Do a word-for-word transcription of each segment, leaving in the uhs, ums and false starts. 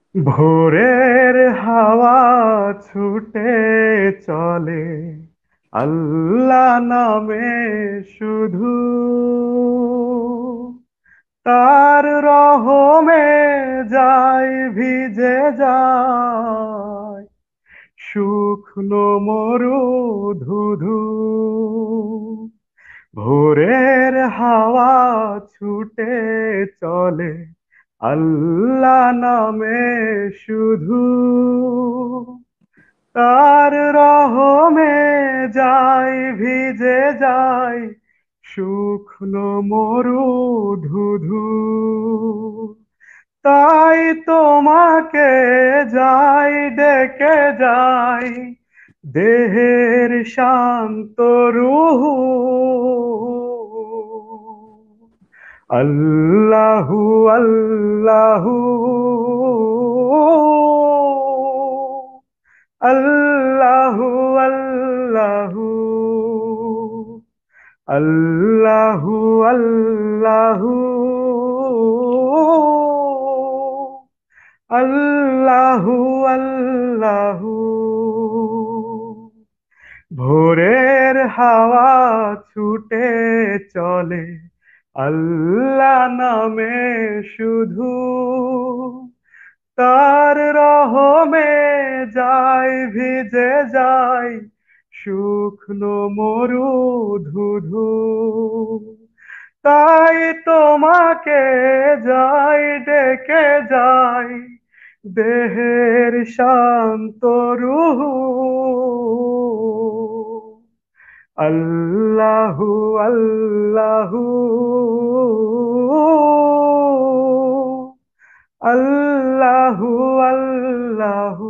ভোরের হাওয়া ছুটে চলে আল্লাহ নামে শুধু, তার রহমে যায় ভিজে যায় শুকনো মরু ধুধু। ভোরের হাওয়া ছুটে চলে আল্লাহ নামে শুধু, তার রহমে যায় ভিজে যায় শুকনো মরু ধুধু। তাই তোমাকে যাই ডেকে যাই দেহের শান্ত রুহু। আল্লাহু আল্লাহু আল্লাহু আল্লাহু আল্লাহু আল্লাহু আল্লাহু আল্লাহু। ভোরের হাওয়া ছুটে চলে আল্লাহ নামে শুধু, তার রহমে যায় ভিজে যায় শুকনো মরু ধুধু। তাই তোমাকে যাই ডেকে যাই দেহের শান্ত রুহু। আল্লাহু আল্লাহু আল্লাহু আল্লাহু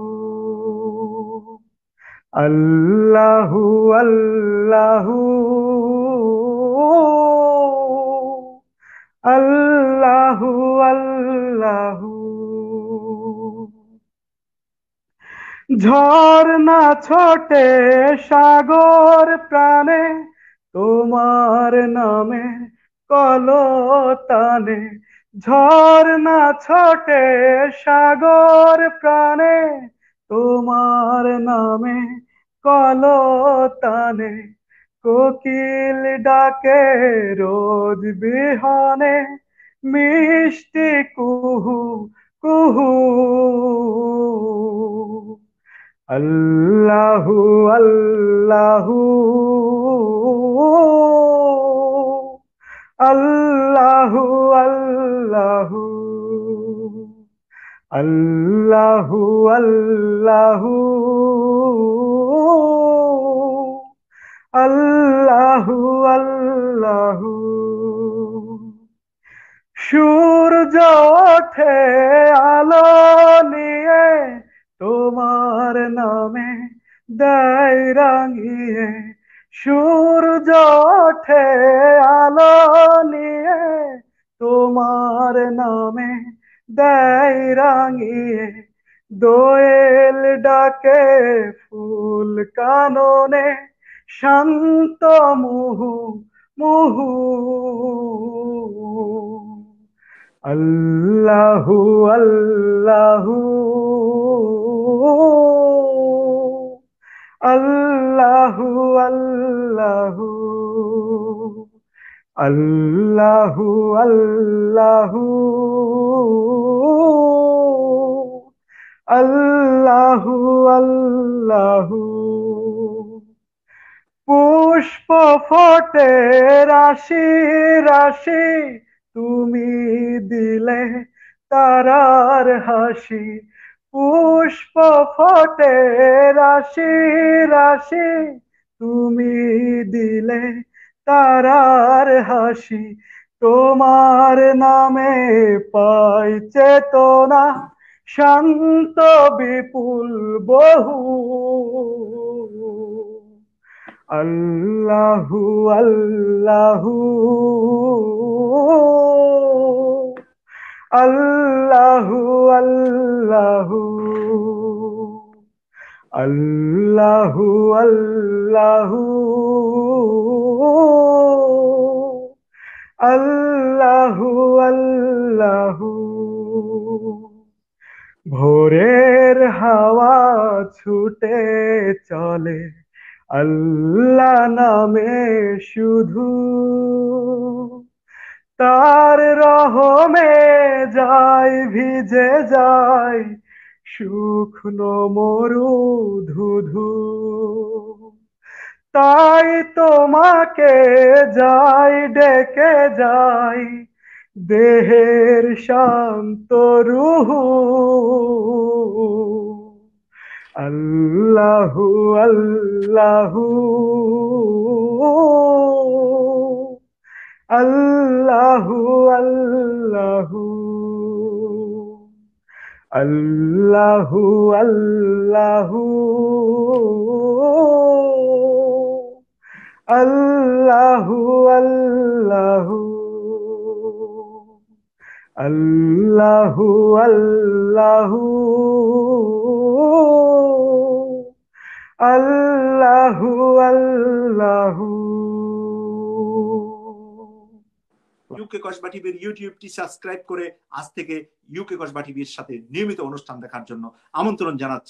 আল্লাহু আল্লাহু আল্লাহু আল্লাহু। ঝর্ণা ছোটে সাগর প্রাণে তোমার নামে কলতানে। ঝর্ণা ছোটে সাগর প্রাণে তোমার নামে কলতানে। কোকিল ডাকে রোজ বিহনে মিষ্টি কুহু কুহু। আল্লাহু আল্লাহু আল্লাহু আল্লাহু আল্লাহু আল্লাহু আল্লাহু আল্লাহু। সূর্য ওঠে আলো নিয়ে তোমার নামে দেয় রাঙিয়ে। সূর্য ওঠে আলো নিয়ে তোমার নামে দেয় রাঙিয়ে। দোয়েল ডাকে ফুল কাননে শান্ত মুহু মুহু। আল্লাহু আল্লাহু আল্লাহু আল্লাহু আল্লাহু আল্লাহু আল্লাহু আল্লাহু। পুষ্প ফোটে রাশি রাশি তুমি দিলে তারার হাসি। পুষ্প ফোটে রাশি রাশি তুমি দিলে তারার হাসি। তোমার নামে পাই চেতনা শান্ত বিপুল বহু। আল্লাহু আল্লাহু আল্লাহু আল্লাহু আল্লাহু আল্লাহু আল্লাহু আল্লাহু। ভোরের হাওয়া ছুটে চলে আল্লাহ নামে শুধু, তার রহমে যায় ভিজে যায় শুকনো মরু ধুধু। তাই তোমাকে যাই ডেকে যাই দেহের শান্ত রুহু। আল্লাহু আল্লাহু আল্লাহু আল্লাহু আল্লাহু আল্লাহু আল্লাহু আল্লাহু আল্লাহু আল্লাহু আল্লাহু আল্লাহু। ইউকে কসবা টিভির ইউটিউবটি সাবস্ক্রাইব করে আজ থেকে ইউকে কসবা টিভির সাথে নিয়মিত অনুষ্ঠান দেখার জন্য আমন্ত্রণ জানাচ্ছি।